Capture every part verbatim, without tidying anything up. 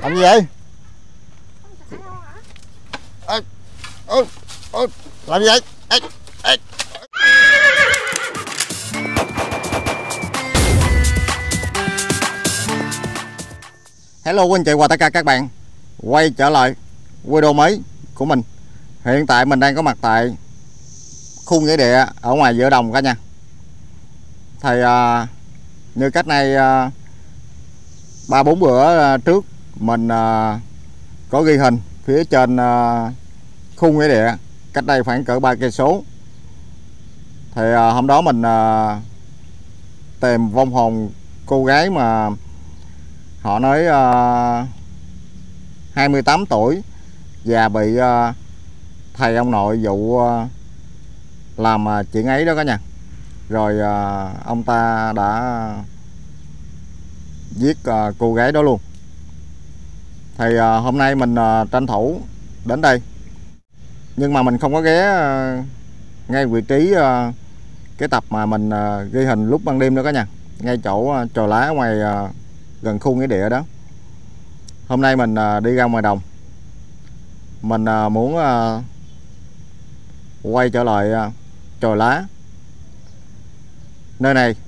Làm gì vậy? Ê, ê, ê, làm gì vậy? Ê, ê. Hello quý anh chị và tất cả các bạn, quay trở lại video mới của mình. Hiện tại mình đang có mặt tại khu nghĩa địa ở ngoài giữa đồng cả nhà. Thì à, như cách này à, ba bốn bữa trước mình à, có ghi hình phía trên à, khu nghĩa địa cách đây khoảng cỡ ba cây số. Thì à, hôm đó mình à, tìm vong hồn cô gái mà họ nói uh, hai mươi tám tuổi và bị uh, thầy ông nội dụ uh, làm uh, chuyện ấy đó cả nhà. Rồi uh, ông ta đã giết uh, cô gái đó luôn. Thì uh, hôm nay mình uh, tranh thủ đến đây, nhưng mà mình không có ghé uh, ngay vị trí uh, cái tập mà mình uh, ghi hình lúc ban đêm đó cả nhà, ngay chỗ uh, chòi lá ngoài uh, gần khu nghĩa địa đó. Hôm nay mình à, đi ra ngoài đồng, mình à, muốn à, quay trở lại à, chòi lá. Nơi này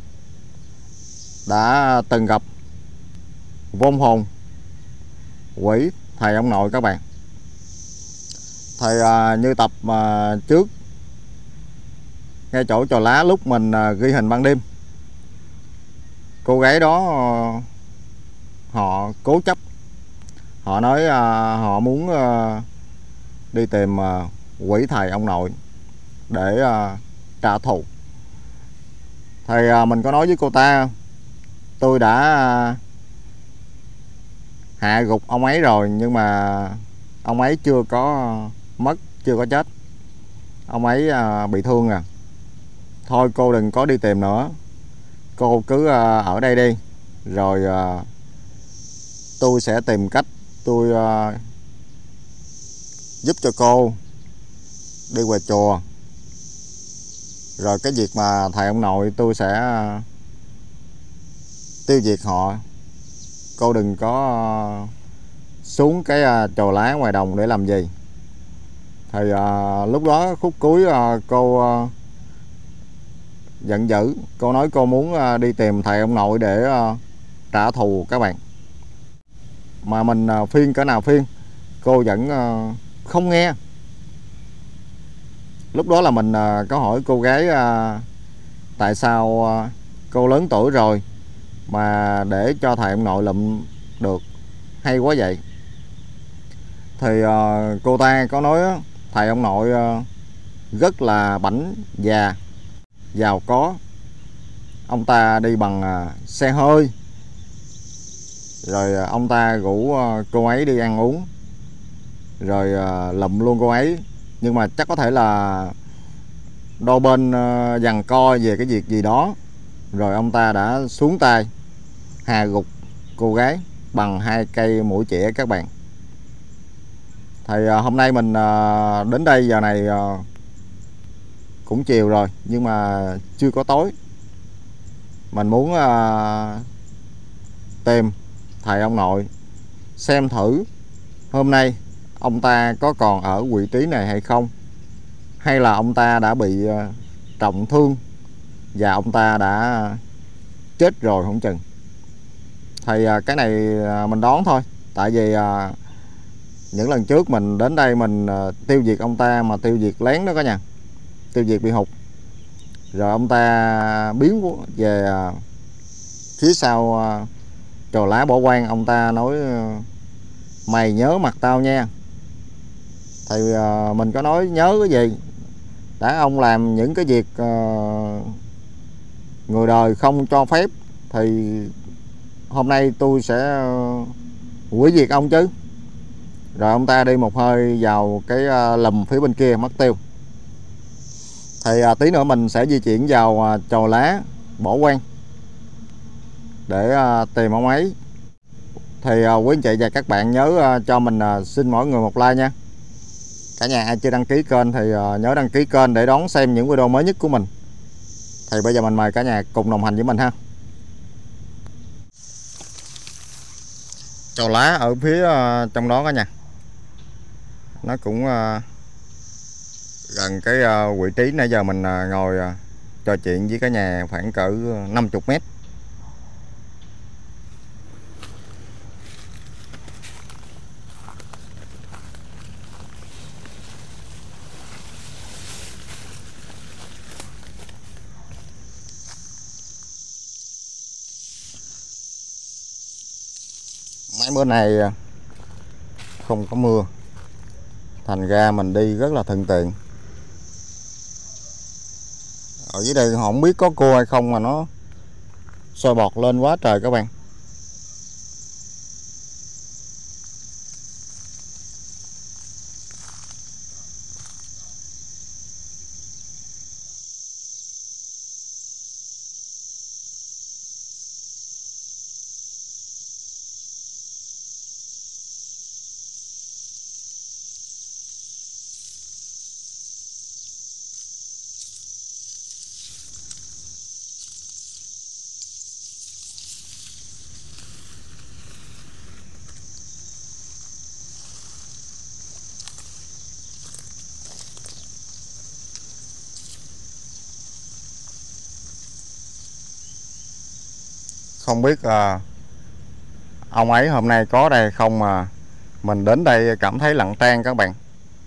đã từng gặp vong hồn quỷ thầy ông nội các bạn. Thì à, như tập à, trước ngay chỗ chòi lá lúc mình à, ghi hình ban đêm, cô gái đó à, họ cố chấp, họ nói uh, họ muốn uh, đi tìm uh, quỷ thầy ông nội để uh, trả thù. Thì uh, mình có nói với cô ta, tôi đã uh, hạ gục ông ấy rồi, nhưng mà ông ấy chưa có uh, mất, chưa có chết, ông ấy uh, bị thương à. Thôi cô đừng có đi tìm nữa, cô cứ uh, ở đây đi, rồi uh, tôi sẽ tìm cách tôi uh, giúp cho cô đi về chùa. Rồi cái việc mà thầy ông nội tôi sẽ uh, tiêu diệt họ. Cô đừng có uh, xuống cái uh, chòi lá ngoài đồng để làm gì. Thì uh, lúc đó khúc cuối uh, cô uh, giận dữ. Cô nói cô muốn uh, đi tìm thầy ông nội để uh, trả thù các bạn. Mà mình uh, phiên cỡ nào phiên, cô vẫn uh, không nghe. Lúc đó là mình uh, có hỏi cô gái uh, tại sao uh, cô lớn tuổi rồi mà để cho thầy ông nội lụm được hay quá vậy. Thì uh, cô ta có nói uh, thầy ông nội uh, rất là bảnh già, giàu có. Ông ta đi bằng uh, xe hơi. Rồi ông ta rủ cô ấy đi ăn uống, rồi lụm luôn cô ấy. Nhưng mà chắc có thể là đôi bên giằng co về cái việc gì đó, rồi ông ta đã xuống tay hạ gục cô gái bằng hai cây mũi chĩa các bạn. Thì hôm nay mình đến đây giờ này cũng chiều rồi, nhưng mà chưa có tối. Mình muốn tìm thầy ông nội, xem thử hôm nay ông ta có còn ở vị trí này hay không, hay là ông ta đã bị trọng thương và ông ta đã chết rồi không chừng. Thì cái này mình đoán thôi, tại vì những lần trước mình đến đây mình tiêu diệt ông ta mà tiêu diệt lén đó cả nhà, tiêu diệt bị hụt. Rồi ông ta biến về phía sau chòi lá bỏ quan. Ông ta nói mày nhớ mặt tao nha. Thì uh, mình có nói nhớ cái gì, đã ông làm những cái việc uh, người đời không cho phép thì hôm nay tôi sẽ uh, hủy diệt ông chứ. Rồi ông ta đi một hơi vào cái uh, lùm phía bên kia mất tiêu. Thì uh, tí nữa mình sẽ di chuyển vào uh, chòi lá bỏ quan để uh, tìm ông ấy. Thì uh, quý anh chị và các bạn nhớ uh, cho mình uh, xin mỗi người một like nha. Cả nhà ai chưa đăng ký kênh thì uh, nhớ đăng ký kênh để đón xem những video mới nhất của mình. Thì bây giờ mình mời cả nhà cùng đồng hành với mình ha. Chò lá ở phía uh, trong đó cả nhà. Nó cũng uh, gần cái uh, vị trí nãy giờ mình uh, ngồi uh, trò chuyện với cả nhà khoảng cỡ năm mươi mét. Mấy bữa nay không có mưa, thành ra mình đi rất là thuận tiện. Ở dưới đây không biết có cua hay không mà nó sôi bọt lên quá trời các bạn. Không biết uh, ông ấy hôm nay có đây không mà mình đến đây cảm thấy lặng tran các bạn.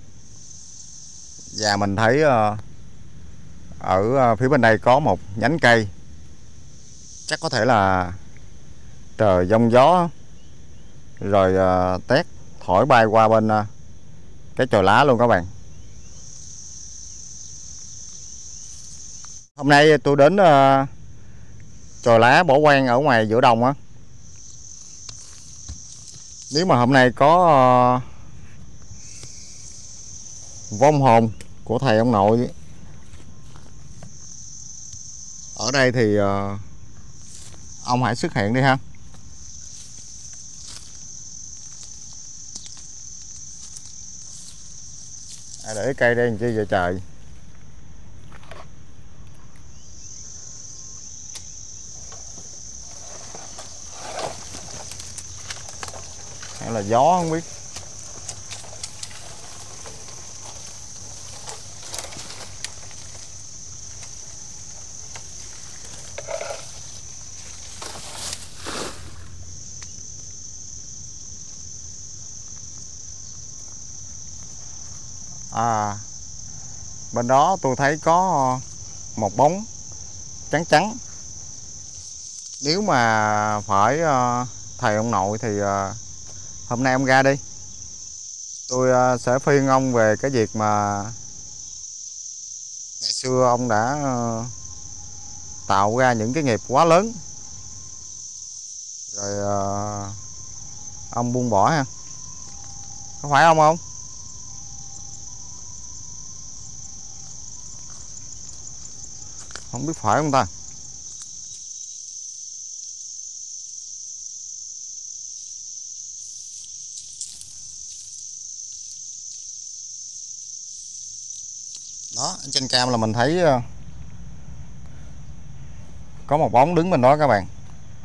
Và mình thấy uh, ở phía bên đây có một nhánh cây, chắc có thể là trời giông gió rồi uh, tét thổi bay qua bên uh, cái chòi lá luôn các bạn. Hôm nay tôi đến uh, chòi lá bỏ hoang ở ngoài giữa đồng á. Nếu mà hôm nay có uh, vong hồn của thầy ông nội ở đây thì uh, ông hãy xuất hiện đi ha. À, để cây đây làm chi vậy trời. Hay là gió không biết. À, bên đó tôi thấy có một bóng trắng trắng. Nếu mà phải uh, thầy ông nội thì uh, hôm nay ông ra đi. Tôi uh, sẽ phiên ông về cái việc mà ngày xưa ông đã uh, tạo ra những cái nghiệp quá lớn rồi uh, ông buông bỏ ha. Có phải ông không? Không biết phải không ta. Đó, trên cam là mình thấy có một bóng đứng bên đó các bạn.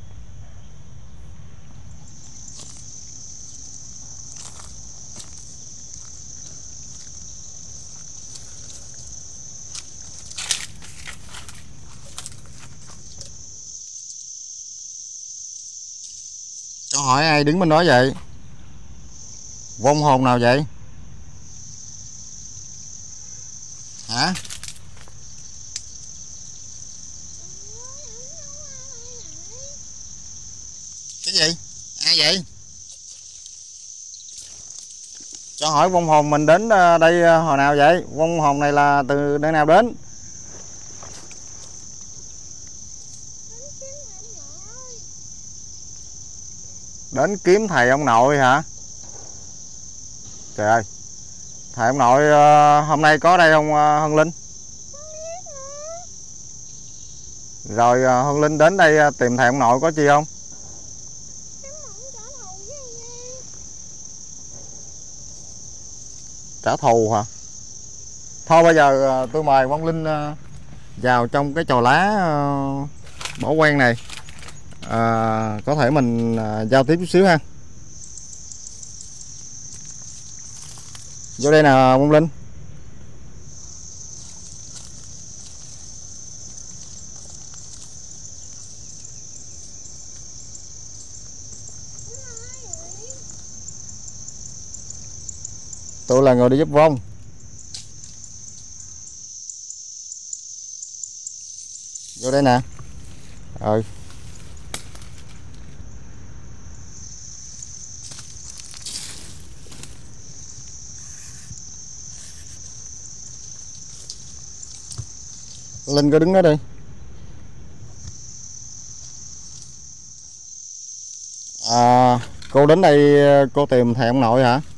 Cho hỏi ai đứng bên đó vậy? Vong hồn nào vậy? Hả? Cái gì? Ai vậy? Cho hỏi vong hồn mình đến đây hồi nào vậy? Vong hồn này là từ nơi nào đến? Đến kiếm thầy ông nội hả? Trời ơi, thầy ông nội uh, hôm nay có đây không uh, Hân Linh? Rồi uh, Hân Linh đến đây uh, tìm thầy ông nội có chi không? Trả thù hả? Thôi bây giờ uh, tôi mời Quang Linh uh, vào trong cái chòi lá uh, bỏ hoang này. À, có thể mình uh, giao tiếp chút xíu ha. Vô đây nè Bông Linh. Tôi là người đi giúp Vong. Vô đây nè. Rồi. Linh cứ đứng đó đi. À, cô đến đây cô tìm thầy ông nội hả?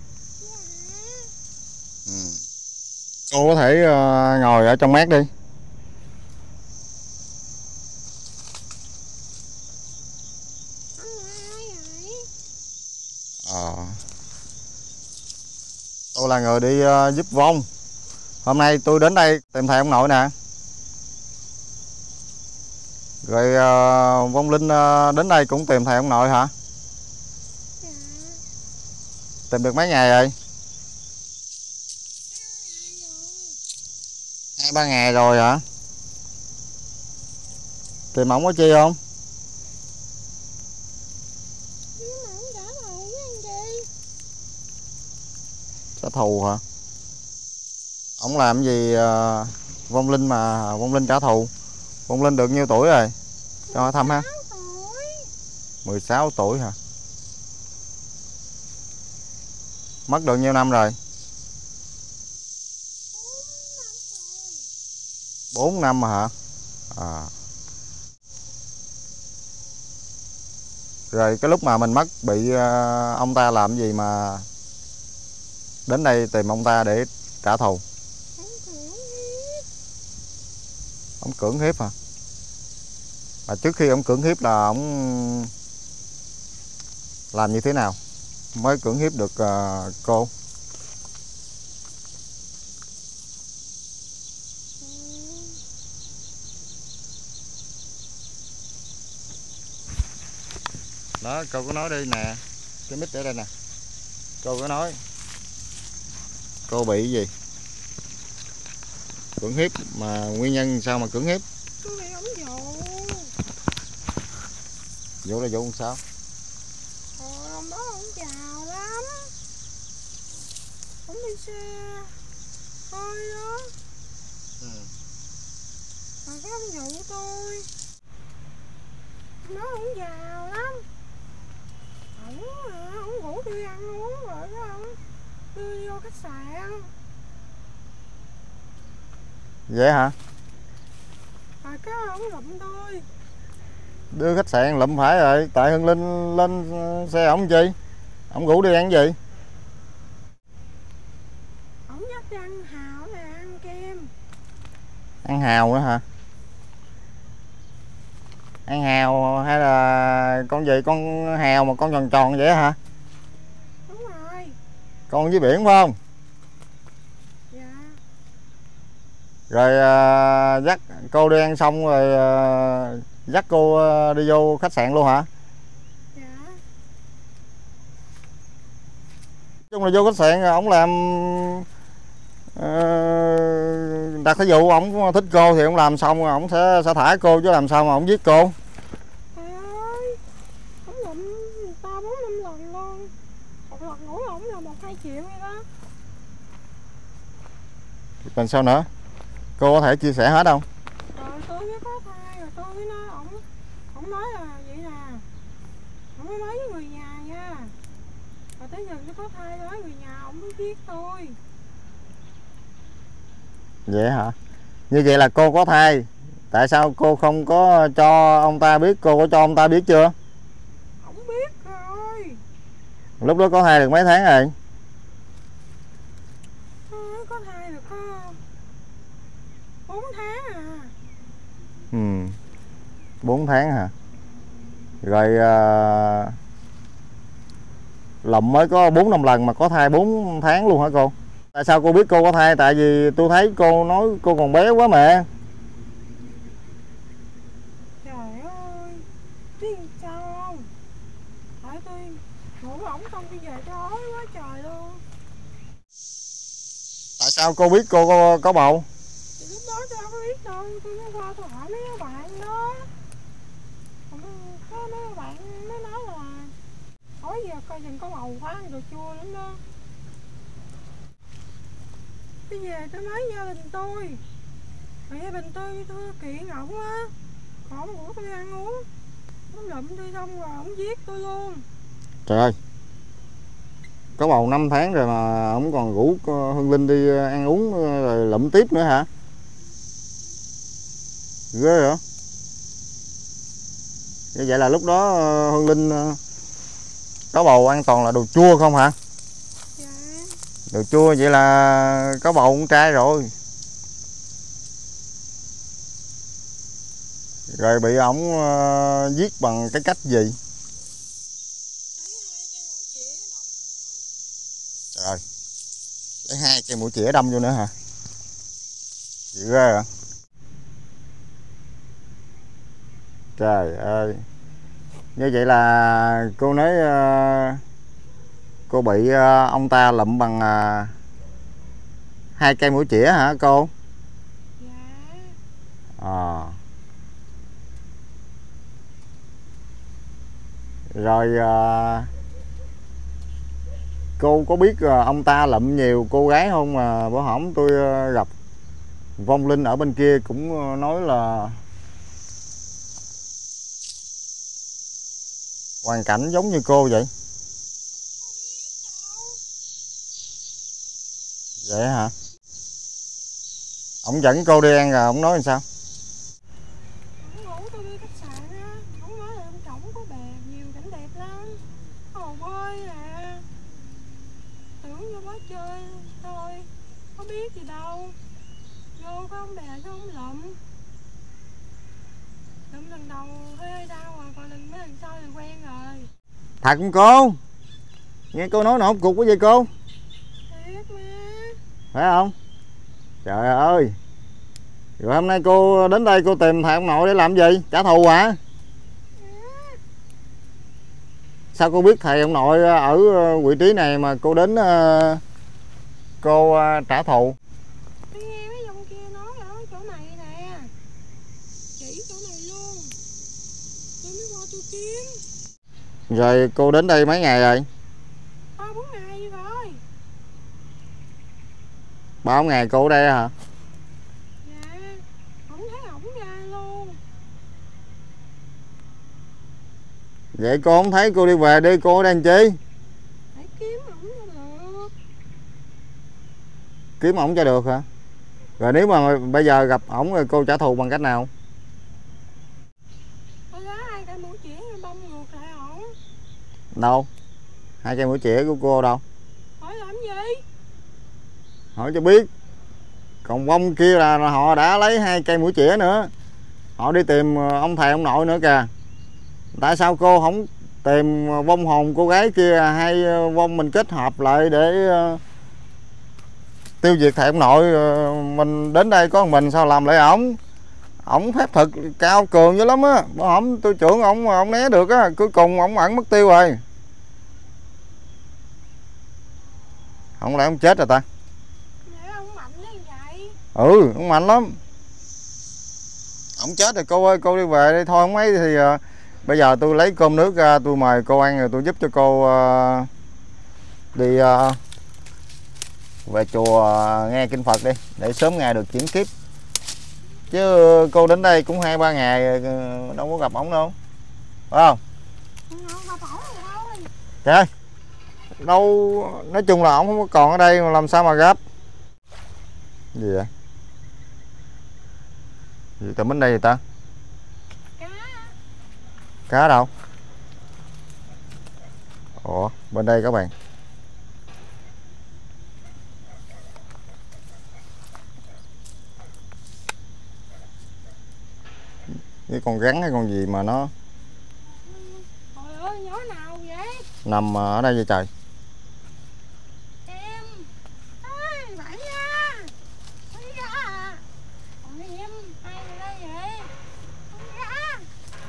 Ừ. Cô có thể uh, ngồi ở trong mát đi. À, tôi là người đi uh, giúp Vong. Hôm nay tôi đến đây tìm thầy ông nội nè. Rồi uh, Vong Linh uh, đến đây cũng tìm thầy ông nội hả? Dạ. Tìm được mấy ngày rồi? Hai ba ngày rồi hả? Tìm ổng có chi không? Trả thù hả? Ổng làm gì uh, Vong Linh mà Vong Linh trả thù? Vong Linh được nhiêu tuổi rồi? Cho hỏi thăm ha. mười sáu tuổi hả? Mất được nhiêu năm rồi? bốn năm mà hả? À. Rồi cái lúc mà mình mất bị uh, ông ta làm gì mà đến đây tìm ông ta để trả thù? Ông cưỡng hiếp hả? Mà trước khi ông cưỡng hiếp là ông làm như thế nào mới cưỡng hiếp được uh, cô? Đó, cô có nói đi nè. Cái mic ở đây nè. Cô có nói cô bị cái gì? Cưỡng hiếp mà nguyên nhân sao mà cưỡng hiếp? Tôi bị ổng dụ. Dụ là dụ làm sao? Trời, ông đó ổng giàu lắm. Ổng đi xe hơi đó. Ừ. Mà cái ông dụ tôi. Ông nói ổng giàu lắm. Ổng hả, ổng ngủ đi ăn uống rồi đó ổng đưa vô khách sạn. Vậy hả? Rồi cái ổng lụm tôi. Đưa khách sạn lụm phải rồi. Tại Hưng Linh lên xe ổng chi? Ổng rủ đi ăn gì? Ổng dắt đi ăn hào nè, ăn kem. Ăn hào nữa hả? Ăn hào hay là con gì? Con hào mà con tròn tròn vậy hả? Đúng rồi. Con dưới biển phải không? Dạ. Rồi uh, dắt cô đi ăn xong rồi uh, dắt cô uh, đi vô khách sạn luôn hả? Dạ. Chung là vô khách sạn rồi ổng làm uh, đặt cái vụ ổng thích cô thì ổng làm xong rồi ổng sẽ sẽ thả cô, chứ làm sao mà ổng giết cô? Trời ơi, ổng lụm người ta bốn năm lần luôn. Một lần ngủ ổng là một hai triệu vậy đó. Còn sao nữa? Cô có thể chia sẻ hết không? Rồi tôi mới có thai rồi tôi mới nói ổng, ổng nói là vậy nè, ổng mới nói với người nhà nha. Rồi tới giờ tôi có thai nói người nhà ổng mới giết tôi. Vậy hả? Như vậy là cô có thai. Tại sao cô không có cho ông ta biết? Cô có cho ông ta biết chưa? Ổng biết rồi. Lúc đó có thai được mấy tháng rồi? Thôi có thai được có bốn tháng à. Ừ, bốn tháng hả? Rồi uh, lụm mới có bốn năm lần mà có thai bốn tháng luôn hả cô? Tại sao cô biết cô có thai? Tại vì tôi thấy cô nói cô còn bé quá mà. Trời ơi, biết sao không? Tại tôi ngủ ổng xong đi về tôi ói quá trời luôn. Sao cô biết cô có, có bầu? Thì lúc đó tôi đâu có biết đâu, tôi mới qua tôi hỏi mấy bạn đó. Có mấy bạn mới nói là hỏi giờ coi chừng có bầu quá rồi chua lắm đó. Bây giờ tôi nói gia đình tôi, mà gia đình tôi tôi kiện ổng á, còn ổng rủ tôi đi ăn uống, ổng lụm tôi xong rồi ổng giết tôi luôn. Trời ơi, có bầu năm tháng rồi mà ổng còn rủ Hương Linh đi ăn uống rồi lụm tiếp nữa hả? Ghê vậy? Như vậy là lúc đó Hương Linh có bầu ăn toàn là đồ chua không hả? Dạ. Đồ chua vậy là có bầu con trai rồi. Rồi bị ổng uh, giết bằng cái cách gì? Trời ơi, lấy hai cây mũi chĩa đâm vô nữa hả? Chị ghê hả? Trời ơi, như vậy là cô nói uh, cô bị uh, ông ta lụm bằng uh, hai cây mũi chĩa hả cô? Dạ. À. Rồi uh, cô có biết uh, ông ta lụm nhiều cô gái không? Mà bữa hổm tôi uh, gặp vong linh ở bên kia cũng uh, nói là hoàn cảnh giống như cô vậy. Vậy hả? Ông dẫn cô đi ăn rồi ông nói làm sao? Ổng rủ tôi đi khách sạn á, ổng nói là bên cổng có bè nhiều cảnh đẹp lắm, hồ bơi à. Tưởng vô đó chơi thôi, có biết gì đâu. Vô có ông bè có ông lụm. Lụm lần đầu hơi hơi đau à, còn lần mấy lần sau thì quen rồi. Thật không cô? Nghe cô nói nổ cục cái gì cô? Thiệt mà. Phải không? Trời ơi. Rồi hôm nay cô đến đây cô tìm thầy ông nội để làm gì? Trả thù hả? À? Sao cô biết thầy ông nội ở vị trí này mà cô đến uh, cô uh, trả thù? Tôi nghe mấy dòng kia nói ở chỗ này nè, chỉ chỗ này luôn, tôi mới qua tôi kiếm. Rồi cô đến đây mấy ngày rồi? Ba bốn ngày rồi. Ba bốn ngày cô ở đây hả? Dạ, không thấy ổng ra luôn. Vậy cô không thấy cô đi về đi, cô ở đây làm chi? Phải kiếm ổng cho được. Kiếm ổng cho được hả? Rồi nếu mà bây giờ gặp ổng rồi cô trả thù bằng cách nào? Tôi đá hai cây mũi chĩa bông ngược lại ổng. Đâu? Hai cây mũi chĩa của cô đâu? Hỏi làm gì? Hỏi cho biết. Còn bông kia là họ đã lấy hai cây mũi chĩa nữa. Họ đi tìm ông thầy ông nội nữa kìa. Tại sao cô không tìm vong hồn cô gái kia hay vong mình kết hợp lại để uh, tiêu diệt thầy ông nội? Uh, mình đến đây có mình sao làm lại ổng? Ổng phép thực cao cường dữ lắm á. Bữa hổm tôi trưởng ổng mà ổng né được á, cuối cùng ổng ẩn mất tiêu rồi. Không lẽ ổng chết rồi ta? Vậy ông mạnh như vậy. Ừ, ổng mạnh lắm. Ổng chết rồi cô ơi, cô đi về đi thôi. Không ấy thì uh, bây giờ tôi lấy cơm nước ra tôi mời cô ăn rồi tôi giúp cho cô uh, đi uh, về chùa uh, nghe kinh Phật đi để sớm ngày được chuyển kiếp. Chứ cô đến đây cũng hai ba ngày đâu có gặp ổng đâu, phải không? Trời ơi, đâu nói chung là ổng không có còn ở đây mà làm sao mà gặp. Gì vậy? Gì từ bên đây vậy ta? Cá. Cá đâu? Ủa, bên đây các bạn. Cái con rắn hay con gì mà nó Trời ơi, nhỏ nào vậy? nằm ở đây vậy trời? Em. Ê, bạn nha. Bạn ra à? Còn em, ai ở đây vậy? Bạn ra.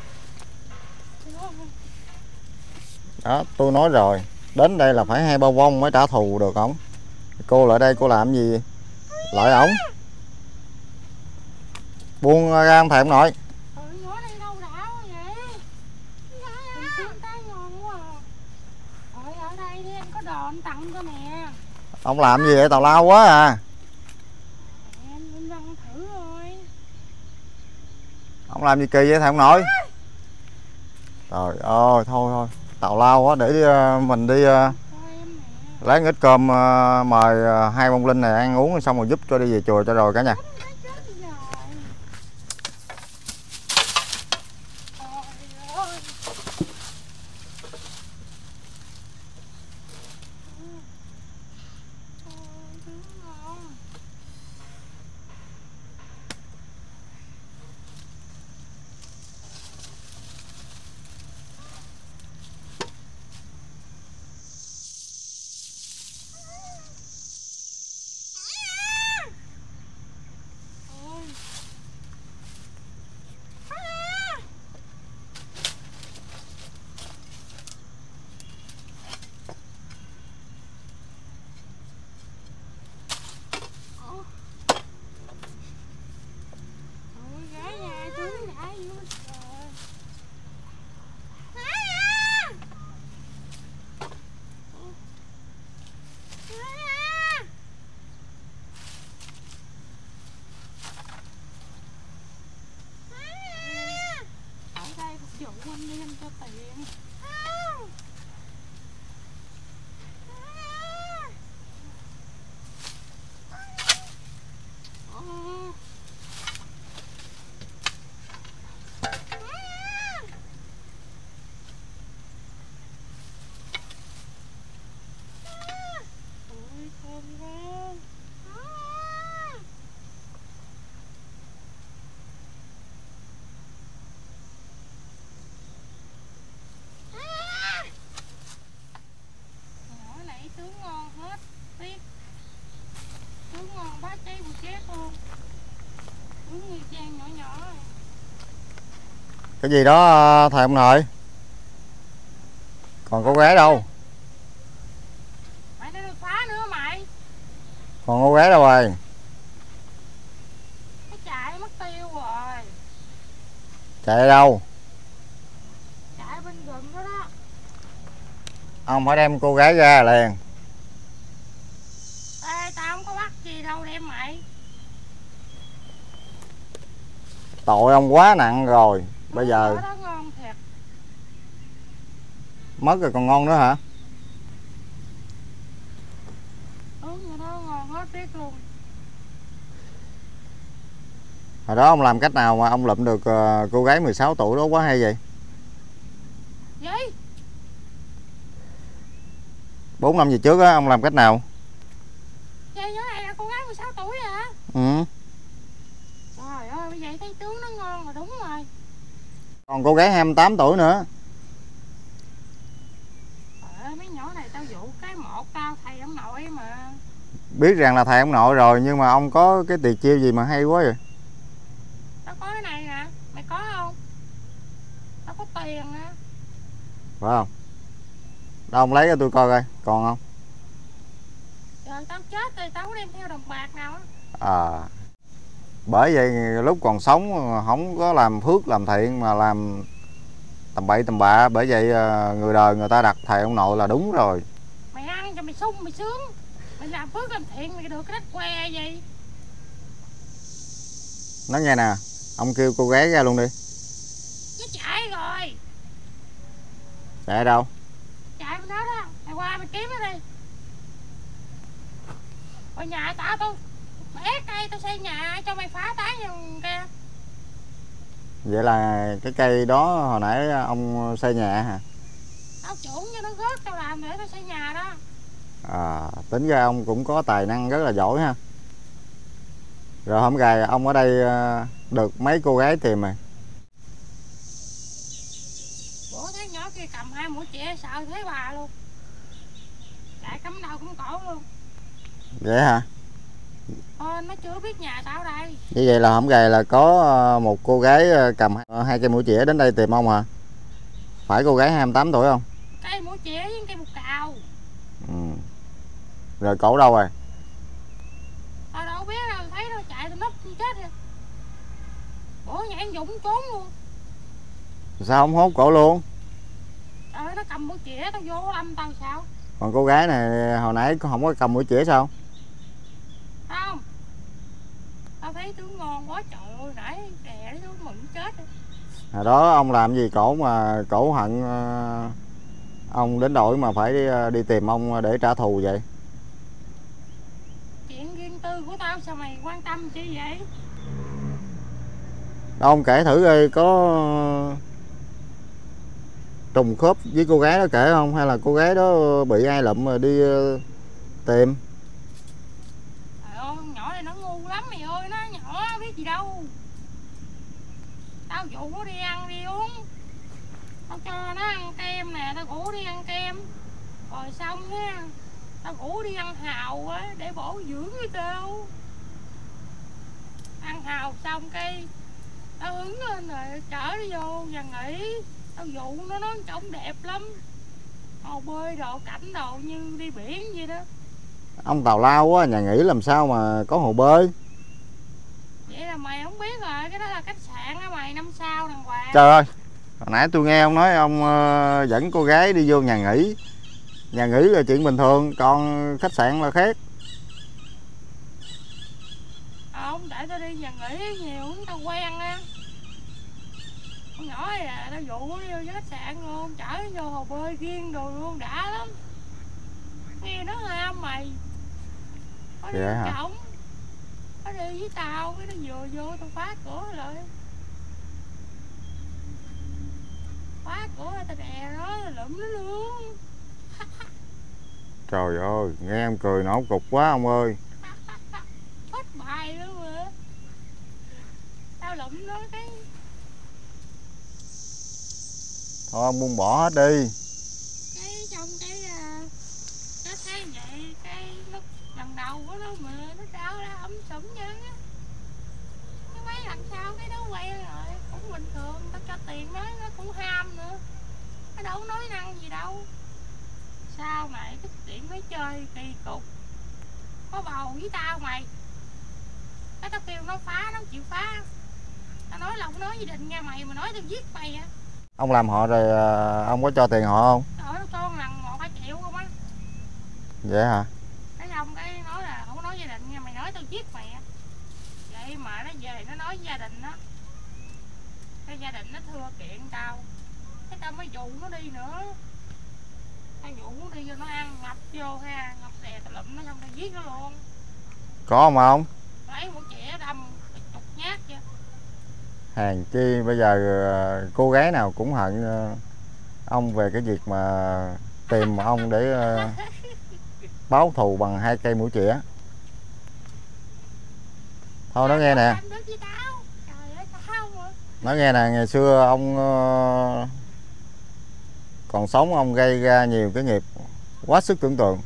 Đó, tôi nói rồi, đến đây là phải hai ba vong mới trả thù được không? Cô lại đây cô làm gì? Lợi ổng. Buông ra ông thầy ông nội. Ừ, nhỏ này đâu đảo vậy? Tìm kiếm cái ngon quá à. Rồi ở đây đi, anh có đồ anh tặng cho nè. Ông làm gì vậy, tào lao quá à. Em em răng thử rồi. Ông làm gì kỳ vậy thầy ông nội? Trời ơi, thôi thôi, tào lao quá, để đi, mình đi lấy ít cơm mời hai bông linh này ăn uống xong rồi giúp cho đi về chùa cho rồi cả nhà. Cái gì đó thầy ông nội? Còn cô gái đâu? Mày đang phá nữa mày. Còn cô gái đâu rồi? Nó chạy mất tiêu rồi. Chạy đâu? Chạy bên rừng đó đó. Ông phải đem cô gái ra liền. Ê, tao không có bắt gì đâu đem mày. Tội ông quá nặng rồi. Bây giờ đó ngon thiệt. Mất rồi còn ngon nữa hả? Ừ, cái đó ngon hết biết luôn. Hồi đó ông làm cách nào mà ông lụm được cô gái mười sáu tuổi đó quá hay vậy? Gì? bốn năm gì trước á, ông làm cách nào? Vậy nhỏ này là cô gái mười sáu tuổi hả? Ừ. Trời ơi, bây giờ thấy tướng nó ngon là đúng rồi. Còn cô gái hai mươi tám tuổi nữa. Trời ơi, mấy nhỏ này tao dụ cái một tao thầy ông nội mà. Biết rằng là thầy ông nội rồi, nhưng mà ông có cái tuyệt chiêu gì mà hay quá vậy? Tao có cái này nè, mày có không? Tao có tiền nè. Phải không? Đâu ông lấy cho tôi coi coi, còn không? Trời, tao chết rồi, tao có đem theo đồng bạc nào á. À, bởi vậy lúc còn sống không có làm phước làm thiện mà làm tầm bậy tầm bạ, bởi vậy người đời người ta đặt thầy ông nội là đúng rồi. Mày ăn cho mày sung mày sướng, mày làm phước làm thiện mày được cái đất que gì. Nói nghe nè, ông kêu cô gái ra luôn đi. Nó chạy rồi. Chạy đâu? Chạy bên đó đó, mày qua mày kiếm nó đi. Ở nhà tao tao bẻ cây tao xây nhà cho mày phá tán như kia. Vậy là cái cây đó hồi nãy ông xây nhà hả? Tao chuẩn cho nó rớt tao làm để tao xây nhà đó. À, tính ra ông cũng có tài năng rất là giỏi ha. Rồi hôm gài ông ở đây được mấy cô gái tìm rồi? Bữa thấy nhỏ kia cầm hai mũi chĩa sợ thấy bà luôn. Chạy cắm đầu cũng cổ luôn. Vậy hả? Ờ, nó chưa biết nhà tao đây. Như vậy là hôm gài là có một cô gái cầm hai cây mũi chĩa đến đây tìm ông hả? Phải cô gái hai mươi tám tuổi không? Cây mũi chĩa với cây bục cào. Ừ. Rồi cổ đâu rồi? Tao đâu biết chạy tao nấp chết rồi. Bữa nhà anh Dũng trốn luôn. Sao không hốt cổ luôn? Trời, nó cầm mũi chĩa tao vô âm tao sao? Còn cô gái này hồi nãy không có cầm mũi chĩa sao? Không. Tao thấy tướng ngon quá trời ơi, nãy đè nó xuống mừng chết rồi. Hồi đó ông làm gì cổ mà cổ hận ông đến đổi mà phải đi, đi tìm ông để trả thù vậy? Chuyện riêng tư của tao sao mày quan tâm chi vậy? Ông kể thử coi có trùng khớp với cô gái đó kể không? Hay là cô gái đó bị ai lụm rồi đi tìm? Trời ơi, con nhỏ này nó ngu lắm mày ơi, nó nhỏ biết gì đâu. Tao dụ nó đi ăn đi uống, tao cho nó ăn kem nè, tao rủ đi ăn kem. Rồi xong nha, tao rủ đi ăn hàu á để bổ dưỡng với tao. Ăn hàu xong cái tao hứng lên rồi chở đi vô nhà nghỉ. Tao dụ nó nói trông đẹp lắm, hồ bơi đồ cảnh đồ như đi biển vậy đó. Ông tào lao quá, nhà nghỉ làm sao mà có hồ bơi? Vậy là mày không biết rồi, cái đó là khách sạn á mày, năm sao đàng hoàng. Trời ơi, hồi nãy tôi nghe ông nói ông uh, dẫn cô gái đi vô nhà nghỉ. Nhà nghỉ là chuyện bình thường, còn khách sạn là khác. Không, để tao đi nhà nghỉ nhiều, tao quen á. Con nhỏ này là tao dụ nó đi vô với khách sạn luôn, chở nó vô hồ bơi riêng đồ luôn, đã lắm. Nghe nó ham mày. Nó đi Vậy hả? trọng. Nó đi với tao, cái nó vừa vô tao khóa cửa lại. Khóa cửa tao đè nó, lụm nó luôn. Trời ơi, nghe em cười nổ cục quá ông ơi. Hết bài luôn mà. Tao lụm nó cái. Thôi ông buông bỏ hết đi. Cái trong cái uh, nó thấy vậy, cái lúc lần đầu của nó mà nó đau ra ấm sủng chứ. Cái mấy lần sau cái nó quen rồi, cũng bình thường, tao cho tiền nó, nó cũng ham nữa. Nó đâu có nói năng gì đâu. Sau này cái chuyện mới chơi kỳ cục. Có bầu với tao mày. Cái tao kêu nó phá, nó chịu phá. Tao nói lòng nói với Định nghe mày, mà nói tao giết mày à. Ông làm họ rồi ông có cho tiền họ không? Trời ơi, con lần một hai triệu không á. Vậy hả? Cái xong cái nói là không có nói gia đình nha, mày nói tao giết mày á. Vậy mà nó về nó nói với gia đình đó. Cái gia đình nó thưa kiện tao. Cái tao mới dụ nó đi nữa. Tao dụ nó đi vô nó ăn, ngập vô ha, ngập đè tao lụm nó xong tao giết nó luôn. Có không ông? Lấy một trẻ đâm chục nhát chứ. Hèn chi bây giờ cô gái nào cũng hận ông về cái việc mà tìm ông để báo thù bằng hai cây mũi chĩa. Thôi nói nghe nè. Nói nghe nè, ngày xưa ông còn sống ông gây ra nhiều cái nghiệp quá sức tưởng tượng.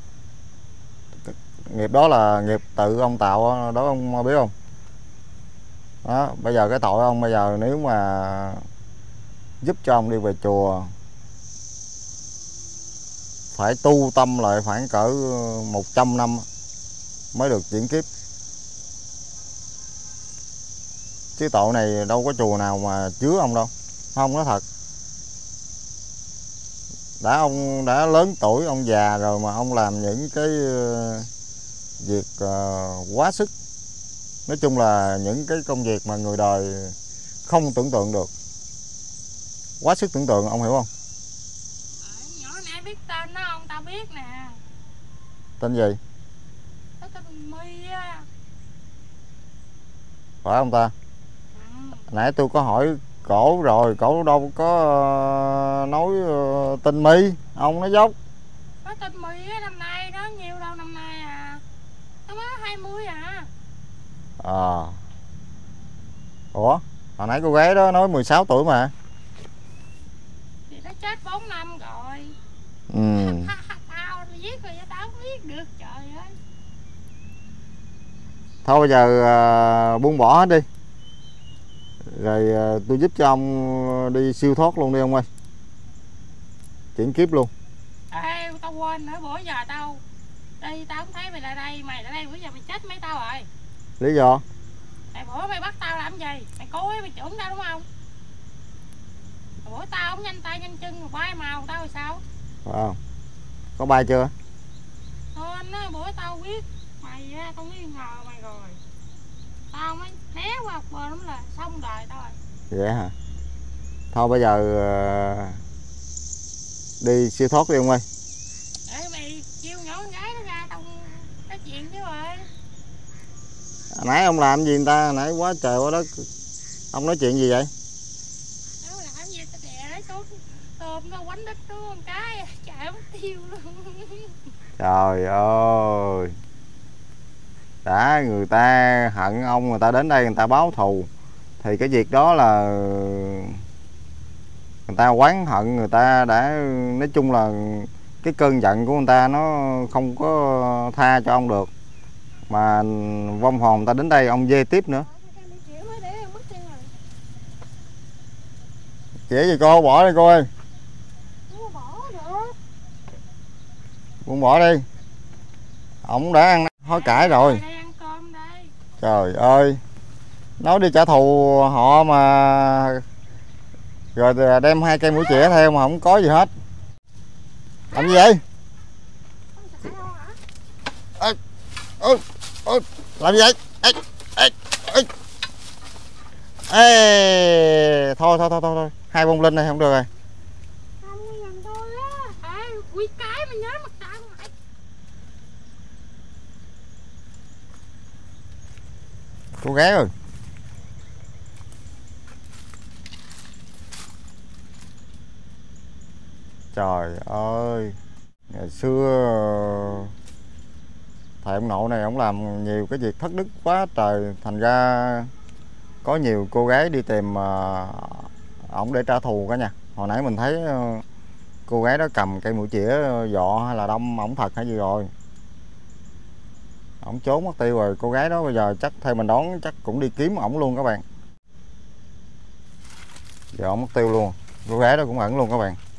Nghiệp đó là nghiệp tự ông tạo đó, ông biết không? Đó, bây giờ cái tội ông bây giờ nếu mà giúp cho ông đi về chùa phải tu tâm lại khoảng cỡ một trăm năm mới được chuyển kiếp. Chứ tội này đâu có chùa nào mà chứa ông đâu. Không, nói thật. Đã ông đã lớn tuổi, ông già rồi mà ông làm những cái việc quá sức. Nói chung là những cái công việc mà người đời không tưởng tượng được. Quá sức tưởng tượng, ông hiểu không? Nhỏ nãy biết tên nó không? Tao biết nè. Tên gì? Nó tên My á. Phải không ta? Ừ. Nãy tôi có hỏi cổ rồi, cổ đâu có uh, nói uh, tên My. Ông nói dốc. Nó tên My á, năm nay đó nhiêu đâu, năm nay à. Nó mới hai mươi à. Ờ. À. Ủa? Hồi nãy cô gái đó nói mười sáu tuổi mà. Thì nó chết bốn năm rồi. Ừ. Tao viết rồi tao không viết được, trời ơi. Thôi bây giờ uh, buông bỏ hết đi. Rồi uh, tôi giúp cho ông đi siêu thoát luôn đi ông ơi. Chuyển kiếp luôn. Ê, tao quên nữa, bữa giờ tao đi tao không thấy mày lại đây, mày lại đây bữa giờ mày chết mấy tao rồi. Lý do? Tại bữa mày bắt tao làm gì? Mày cố ý mày trưởng tao đúng không? Bữa tao không nhanh tay nhanh chân mà bay màu tao thì sao? Phải không? Có bay chưa? Hên á, bữa tao biết mày á, tao nghi ngờ mày rồi. Tao mới né qua một bên đúng là xong đời tao rồi. Vậy hả? Thôi bây giờ uh, đi siêu thoát đi ông ơi. Để mày kêu nhỏ con gái nó ra tao nói chuyện chứ rồi. Nãy ông làm gì người ta, nãy quá trời quá đất. Ông nói chuyện gì vậy? Nó làm gì tao đè lấy xuống tôm nó quánh đít nó một cái chạy mất tiêu luôn. Trời ơi, đã người ta hận ông, người ta đến đây người ta báo thù thì cái việc đó là người ta oán hận, người ta đã nói chung là cái cơn giận của người ta nó không có tha cho ông được, mà vong hồn người ta đến đây ông dê tiếp nữa. Chỉ gì cô bỏ đi cô ơi. Không bỏ được. Buông bỏ đi. Ông đã ăn hối cải rồi. Đây ăn cơm đây. Trời ơi, nói đi trả thù họ mà rồi đem hai cây mũi chĩa theo mà không có gì hết. Làm gì vậy? Ê, ê, ê, làm gì vậy? Ê, ê, ê. Ê, thôi thôi thôi thôi thôi, hai bông linh này không được rồi. Không có giành tôi á. Ê, quỷ cái mà nhớ mặt tao mày. Cô gái ơi. Trời ơi, ngày xưa thầy ông nội này ông làm nhiều cái việc thất đức quá trời, thành ra có nhiều cô gái đi tìm ổng để trả thù cả nhà. Hồi nãy mình thấy cô gái đó cầm cây mũi chĩa dọ hay là đâm ổng thật hay gì rồi, ổng trốn mất tiêu rồi. Cô gái đó bây giờ chắc theo mình đoán chắc cũng đi kiếm ổng luôn các bạn. Giờ ổng mất tiêu luôn, cô gái đó cũng ẩn luôn các bạn.